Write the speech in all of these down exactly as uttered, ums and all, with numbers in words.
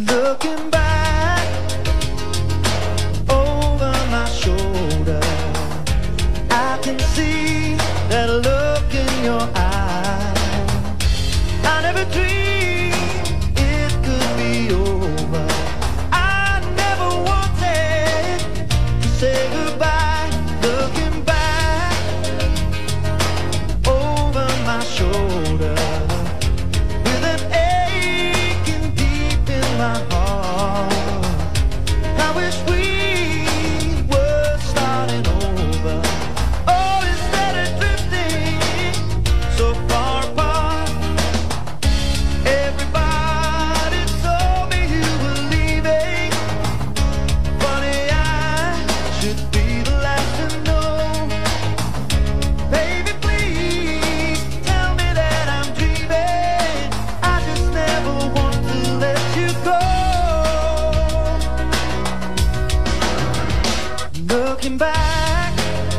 Looking back over my shoulder, I can see that look in your eye. I never dreamed it could be over. I never wanted to say goodbye. Looking back over my shoulder, with an aching deep in my heart. I wish we were starting over. Oh, instead of drifting so far apart. Everybody told me you were leaving. Funny, I should be the last to know. Baby, please tell me that I'm dreaming. I just never want to let you go. Looking back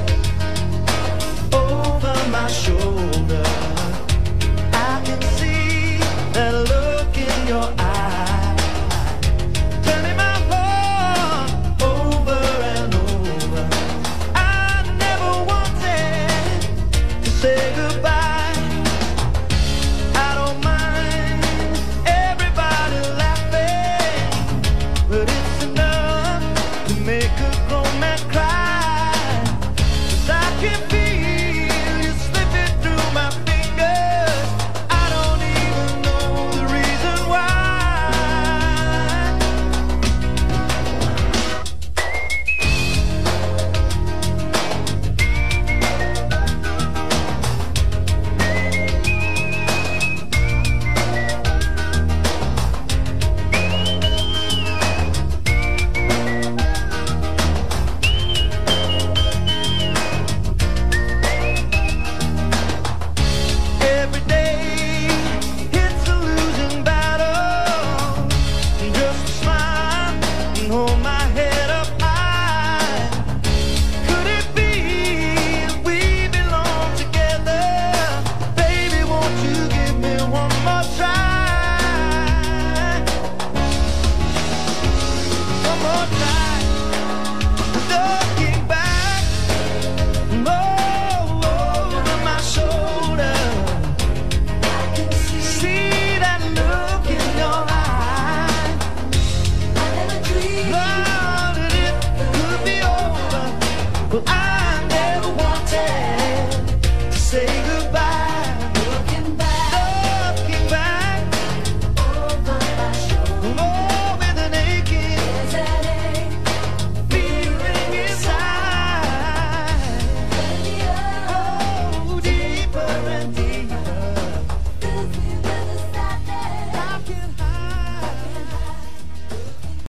over my shoulder, I can see that look in your eye. Turning my heart over and over. I never wanted to say goodbye. I don't mind everybody laughing, but it's enough to make a grown man cry. 'Cause I can feel you slipping through my fingers. I don't even know the reason why. Every day it's a losing battle. Just smile and hold my head up high. Could it be we belong together? Baby, won't you give me one more try? One more try. Looking back oh, over my shoulder, see that look in your eye. Love that it could be over. Well, I